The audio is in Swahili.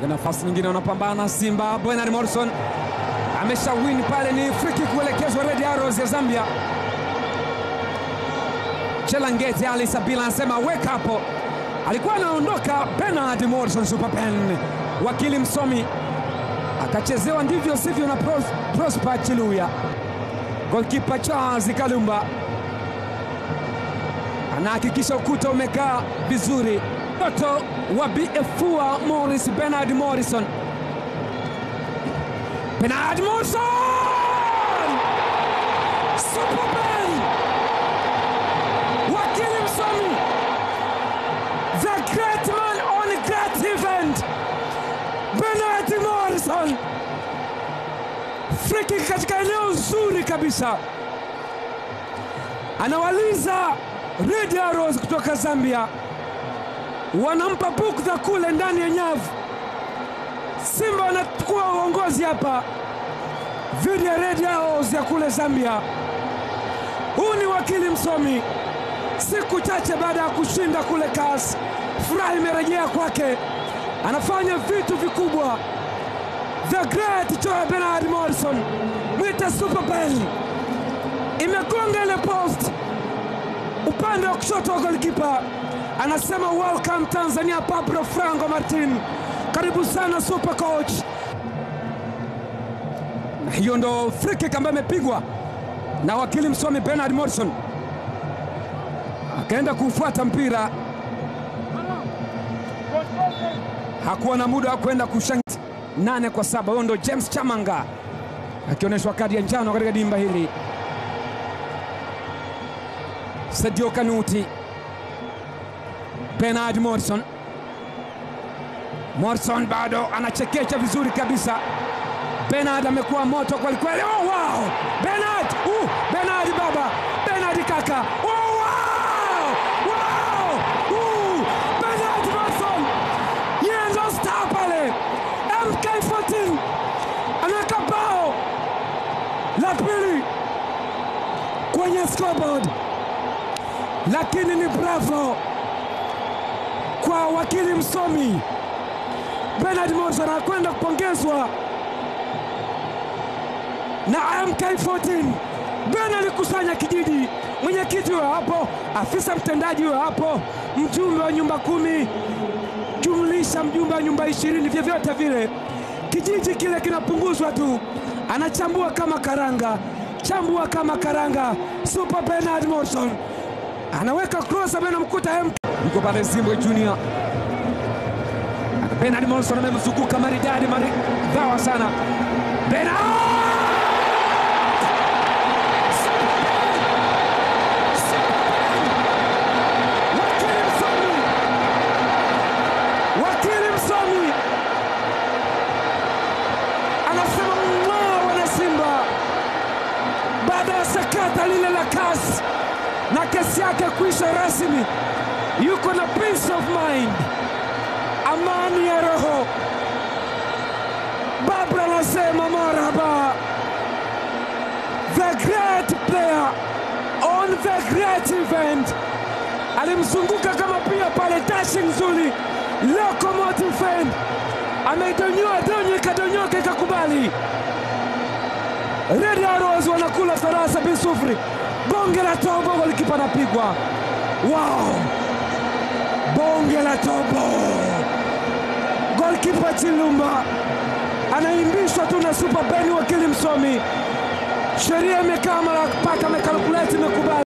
nafasi nyingine wanapambana Simba. Bernard Morrison ameshawini pale, ni free kick kuelekezwa Red Arrows ya Zambia. Chelangete Ali Sabila anasema weka hapo. Alikuwa anaondoka Bernard Morrison Super Pen. Wakili msomi akachezewa ndivyo sivyo na Prosper Chiluya. Goalkeeper Charles Kalumba anahakikisha ukuta umekaa vizuri. Toto wa BFUA Morris Bernard Morrison. Bernard Morrison! Super Pen! Wakili msomi! The great man on a great event! Bernard Morrison! Free kick katika eneo zuri kabisa. Anawaliza Red Arrows kutoka Zambia. Wanampa bukdha kule ndani ya nyavu. Simba wanachukua uongozi hapa dhidi ya Red Arrows ya kule Zambia. Huu ni Wakili msomi. Siku chache baada ya kushinda kule CAS, furaha imerejea kwake. Anafanya vitu vikubwa. The great Joe Bernard Morrison, mwita Super Pen, imegonga ile post upande wa kushoto wa goalkeeper. Anasema welcome Tanzania Pablo Franco Martin, karibu sana super coach. Hiyo ndo free kick ambayo imepigwa na Wakili msomi Bernard Morrison. Akaenda kufuata mpira, hakuwa na muda wa kwenda kushangilia. 8-7. Huyo ndo James Chamanga akionyeshwa kadi ya njano katika dimba hili. Sadio Kanuti. Bernard Morrison. Morrison bado anachekecha vizuri kabisa. Bernard amekuwa moto kwa kweli. Oh wow! Bernard! Bernard baba! Bernard kaka! Oh wow! Wow! Bernard Morrison! Yeye ndo star pale. MK14 anaweka bao la pili kwenye scoreboard, lakini ni bravo kwa Wakili msomi. Bernard Morrison anakwenda kupongezwa na MK14. Bernard kusanya kijiji, mwenyekiti wa hapo, afisa mtendaji wa hapo, mjumbe wa nyumba 10 jumlisha mjumbe wa nyumba 20, vyovyote vile kijiji kile kinapunguzwa tu. Anachambua kama karanga, chambua kama karanga. Super Bernard Morrison anaweka cross ambaye anamkuta yuko pale Zimbwe Junior. Bernard Morrison amemzunguka maridadi dawa sana. Bernard! Wakili msomi anasema wana Simba baada ya sakata lile la CAS na kesi yake kuisha rasmi, yuko na peace of mind, amani ya roho. Babra anasema marhaba. The great player on the great event. Alimzunguka kama pia pale dashing nzuri. Locomotive fan ameidonyoa donyoka ikakubali. Red Arrows wanakula farasa bisufri. Bonge la tobo goalkeeper anapigwa. Wow! Bonge la tobo. Goalkeeper Chilumba anaimbishwa tu na Super Pen. Wakili msomi, sheria imekaa mara paka amekalkulate imekubali.